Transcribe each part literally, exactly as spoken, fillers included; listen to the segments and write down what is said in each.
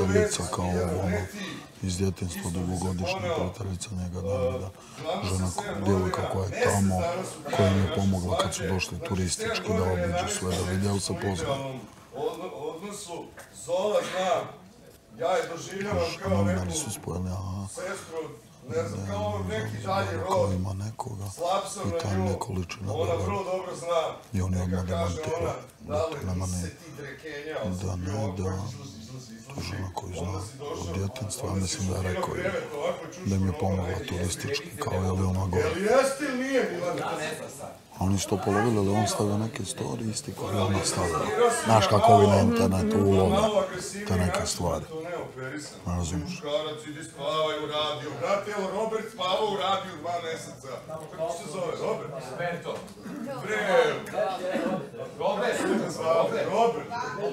prijateljica kao ono iz djetinjstva dugogodišnja prijateljica njega Davida, žena djevojka koja je tamo, koja im je pomogla kad su došli turistički da obiđu sve, da vidjeli se poznaju. Odnosu Zola zna, ja je doživljavam kao neku sestru, ne znam, kao neki dalje rod. Kao ima nekoga i ta nekoličina ona vrlo dobro zna. I oni odmah demantiraju. Nema ne, da ne, da to žena koju zna od djetinjstva, ja mislim da je rekao da im je pomogla turistički, kao je li ona gore. Jel jeste ili nije, Milane? A oni su to polovili, ali on stavio neke story isti koji je ona stavila. Znaš kako ovi na internetu ulove te neke stvari. Ne razumiješ? Muškarac, idi spavaj u radiju. Brate, evo Robert spavao u radiju dva mjeseca. Kako se zove? Robert? Roberto. Bre! Robert! Robert! Robert!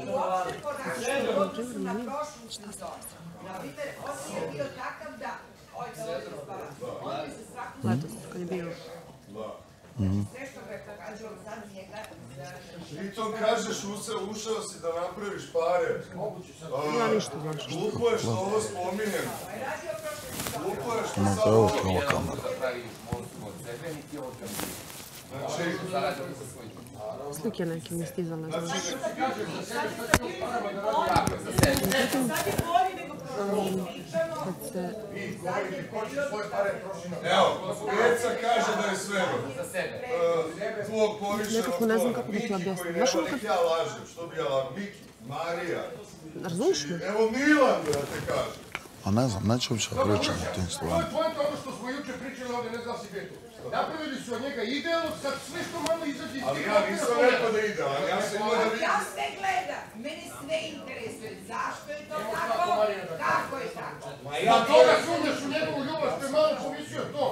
Letos, kad je bio. Sve što ga je događalo sad njega... Ti to kažeš, ušao si da napraviš pare. Ja ništa znači. Glupo je što ovo spominjem. Glupo je što sad ovo... Evo ti ova kamera. Slike neke mi stizale, znaš. Kad se... Evo, Peca kaže da je svego. Tvog povišenog nekako ne znam kako da ti objasnim. Znaš ono kad... Ja lažem, što bi ja lažem? Miki, Marija. Razumiješ me? Evo Milan da te kaže. A ne znam, neću uopće pričati o tim stvarima. To je ono što smo jučer pričali ovdje, ne znam si gdje to. Napravili su od njega idealno, sad sve što malo izađe iz... Ali ja nisam rekao da je idealan, ja sam imao da vidim... Ja sve gledam, mene sve interesuje. Zašto je to tako? Kako je tako? Na toga sumnjaš u njegovu ljubav, što je malo pomislio to.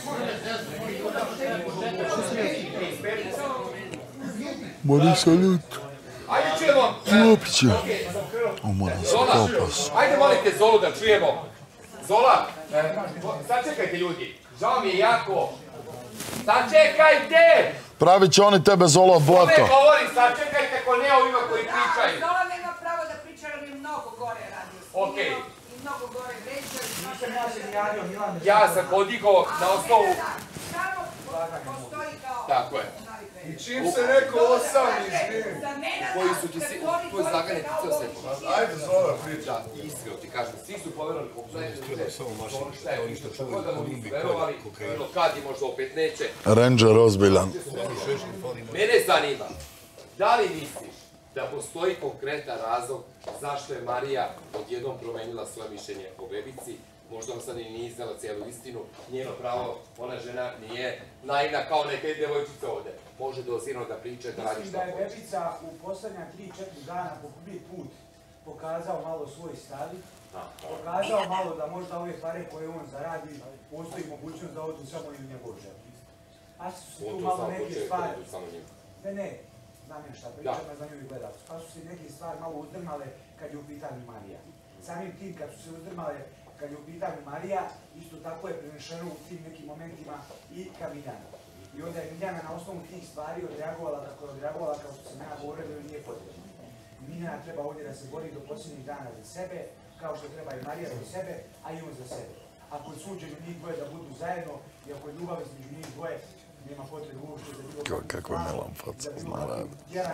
Mori salut. Ajde čujemo. Klopiće. O, moram se kopas. Ajde molite Zolu da čujemo. Zola, sačekajte ljudi. Žao mi je jako. Sačekajte! Pravit će oni tebe Zola od blata. Ne govori, sačekajte ko ne ovima koji pričaju. Zola nema pravo da priča, jer mi mnogo gore radio. Okej. I mnogo gore vređao. Ja sam podigao na osnovu... Samo postoji kao... Tako je. I čim se rekao osam izvijem. Koji su ti svi... Tvoj zagane ti cijel sve pokazali. Ajde Zola priča. Iskreno ti kažem, svi su povjerovali kako sve šta je ništa što da mu nisu verovali, bilo kad i možda opet neće. Ranger ozbiljan. Mene zanima, da li misliš da postoji konkretan razlog zašto je Marija odjednom promenila svoje mišljenje o bebici? Možda on sad i nije iznala cijelu istinu, njeno pravo, ona žena nije naivna kao neke devojčice ovdje. Može dozirno da priče, da radi što hoće. Mislim da je bebica u posljednja tri četiri dana po prvi put pokazao malo svoj stavi, pokazao malo da možda ove pare koje on zaradi, postoji mogućnost da odu samo i u njegov žep. A su se tu malo neke stvari... Ne, ne, znam je šta pričam, ja za nju i gledam. Pa su se neke stvari malo uzdrmale kad je u pitanju Marija. Samim tim kad su se uzdrmale kad je u pitanju Marija, isto tako je prenešeno u tim nekim momentima i ka Miljana. I onda je Miljana na osnovu tih stvari odreagovala kako je odreagovala, kao što sam ja govorio da joj nije potrebno. Miljana treba ovdje da se bori do posljednjih dana za sebe, kao što treba i Marija za sebe, a i on za sebe. Ako je suđeno njih dvoje da budu zajedno i ako je ljubav između njih dvoje, nema potrebe uopšte za bilo... Kako je Milan faca, zna radi.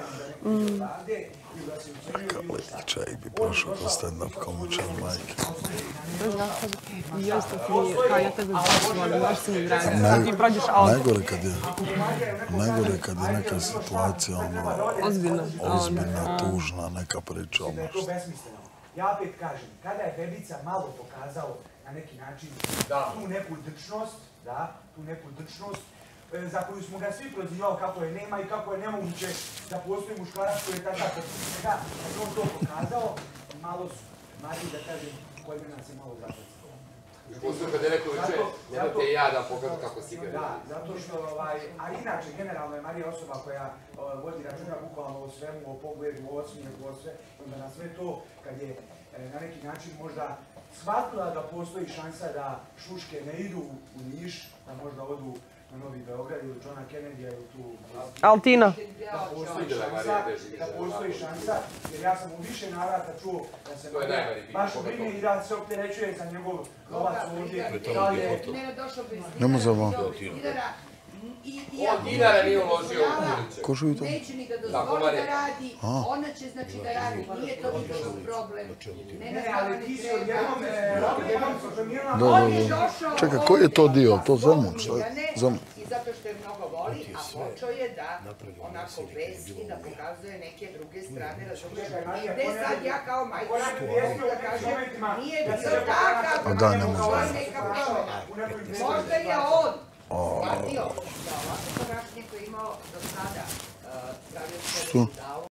Kakav čajk bi prošao ko stand-up komičar, majke. Ja isto ti, kao ja tebe volim, baš si mi drago. Sad ti prođeš auto. Najgore kad je, najgore kad je neka situacija, ono... Ozbiljna. Ozbiljna, tužna, neka priča, ono što... Ja opet kažem, kada je bebica malo pokazao na neki način tu neku drčnost, da, tu neku drčnost, za koju smo ga svi prozivali kako je nema i kako je nemoguće da postoji muškarac koji je tada poput njega, kad on to pokazao, malo su, mati da kažem, koji bi nas je malo zapracao. Postoji kad je rekao juče, nemojte i ja da pokažem kako si ga. Da, zato što, a inače, generalno je Marija osoba koja vodi računa bukvalno o svemu, o pogledu, o osmijehu, o sve, onda na sve to, kad je na neki način možda shvatila da postoji šansa da šuške ne idu u Niš, da možda odu na Novi Beograd ili Johna Kennedy-a ili tu... Altina. Da postoji šansa, da postoji šansa, jer ja sam u više navrata čuo da se baš brine i da se opterećuje za njegov novac ovdje. Nemo za vam. On dinara nije uložio u Milića. Ko živi to? Neće ni da dozvoli da radi, ona će znači da radi, nije to nikakav problem. Ne, ali ti si odjednom, odjednom su promijenila... Da, da, da. Čekaj, koji je to dio? To Zemun? Šta je? Zemun. I zato što je mnogo voli, a počeo je da onako beski, da pokazuje neke druge strane, razumiješ? I gde sad ja kao majka da kažem, nije bio takav, A da, ne može. ovo je neka promjena. Možda je on shvatio da ovako ponašanje koje je imao do sada, pravio se da